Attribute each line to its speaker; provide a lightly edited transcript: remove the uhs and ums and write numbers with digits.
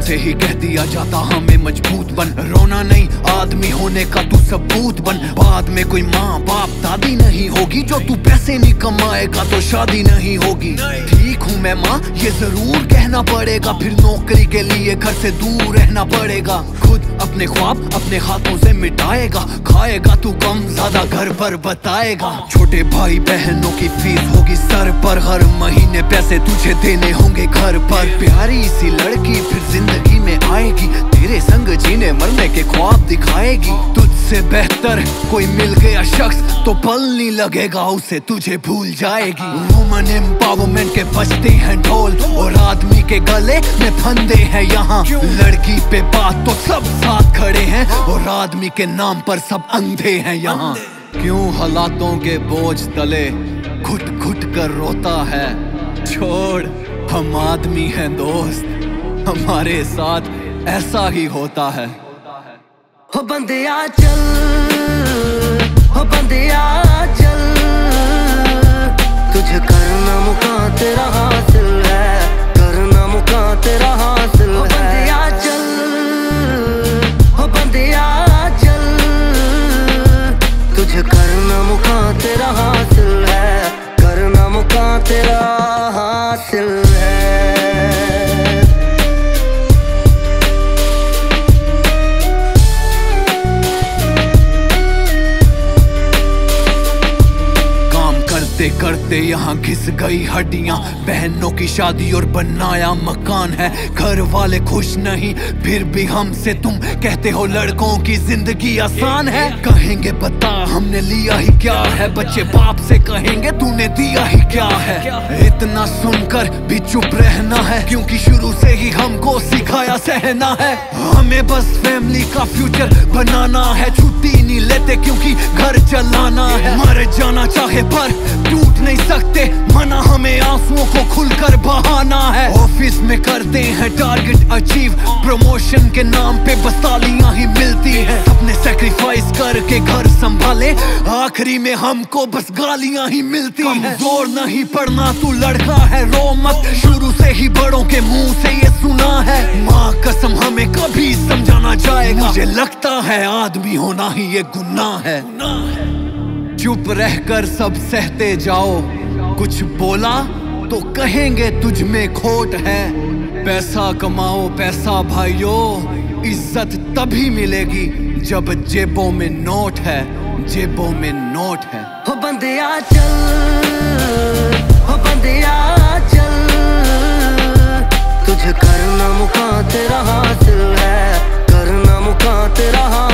Speaker 1: से ही कह दिया जाता हमें मजबूत बन, रोना नहीं आदमी होने का तू सबूत बन। बाद में कोई माँ बाप दादी नहीं होगी, जो तू पैसे नहीं कमाएगा तो शादी नहीं होगी। ठीक हूँ मैं माँ ये जरूर कहना पड़ेगा, फिर नौकरी के लिए घर से दूर रहना पड़ेगा। खुद अपने ख्वाब अपने हाथों से मिटाएगा, खाएगा तू कम ज्यादा घर पर बताएगा। छोटे भाई बहनों की फीस होगी सर पर, हर महीने पैसे तुझे देने होंगे घर पर। प्यारी सी लड़की फिर जिंदगी में आएगी, तेरे संग जीने मरने के ख्वाब दिखाएगी। तुझसे बेहतर कोई मिल गया शख्स तो पल नहीं लगेगा उसे तुझे भूल जाएगी। वुमन एम्पावरमेंट के बजते हैं ढोल और आदमी के गले में फंदे हैं यहाँ। लड़की पे बात तो सब साथ खड़े हैं और आदमी के नाम पर सब अंधे हैं यहाँ। क्यों हालातों के बोझ तले घुट घुट कर रोता है, छोड़ हम आदमी हैं दोस्त, हमारे साथ ऐसा ही होता है।
Speaker 2: हो बंदिया चल, हो बंदिया चल, तुझे करना मुका तेरा हासिल है, करना मुका तेरा हासिल है। हो बंदिया चल, हो बंदिया चल, तुझे करना मुका तेरा हासिल है, करना मुका तेरा हासिल है।
Speaker 1: करते करते यहाँ घिस गई हड्डियां, बहनों की शादी और बनाया मकान है। घर वाले खुश नहीं फिर भी हमसे तुम कहते हो लड़कों की जिंदगी आसान है। कहेंगे बता हमने लिया ही क्या है, बच्चे बाप से कहेंगे तूने दिया ही क्या है। इतना सुनकर भी चुप रहना है क्योंकि शुरू से ही हमको सिखाया सहना है। हमें बस फैमिली का फ्यूचर बनाना है, छुट्टी नहीं लेते क्योंकि घर चलाना है। मर जाना चाहे पर टूट नहीं सकते, मना हमें आंसुओं को खुलकर बहाना है। ऑफिस में करते हैं टारगेट अचीव, प्रमोशन के नाम पे बस तालियां ही मिलती हैं। अपने सैक्रिफाइस करके घर संभाले, आखिरी में हमको बस गालियां ही मिलती हैं। कमजोर नहीं पड़ना तू लड़का है रो मत, शुरू से ही बड़ों के मुंह से ये सुना है। माँ कसम हमें कभी समझाना चाहेगा, मुझे लगता है आदमी होना ही ये गुनाह है। चुप रहकर सब सहते जाओ, कुछ बोला तो कहेंगे तुझ में खोट है। पैसा कमाओ पैसा भाइयों, इज्जत तभी मिलेगी जब जेबों में नोट है, जेबों में नोट है।
Speaker 2: हो बंदिया चल, हो बंदिया चल, तुझे करना मुका तेरा हासिल है, करना मुका तेरा हासिल है।